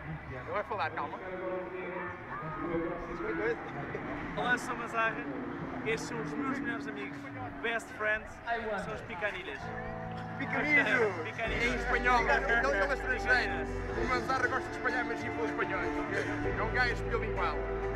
Ele vai falar, calma. Olá, sou Mazarra. Estes são os meus melhores amigos, best friends, são os Picanilhas. Picanilho! Picanilho. Em espanhol, ele é estrangeiro. O Manzarra gosta de espalhar magia pelos espanhóis. É um gajo bilingual.